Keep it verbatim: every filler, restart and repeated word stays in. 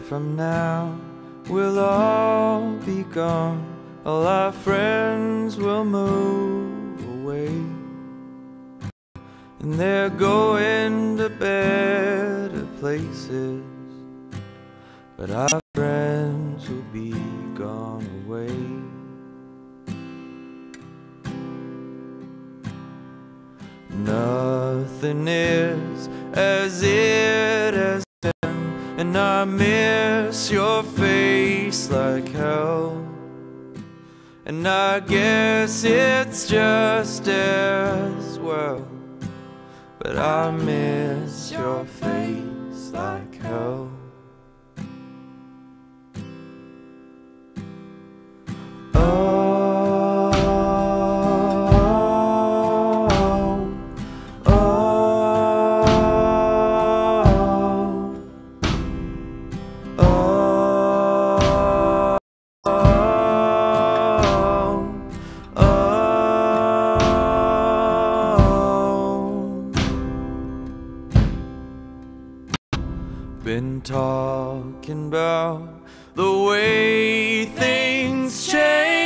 from now we'll all be gone. All our friends will move away, and they're going to better places, but our friends will be gone away. Nothing is as it has been, and I miss your face like hell. And I guess it's just as well, but I miss your face like hell. Been talking about the way things change.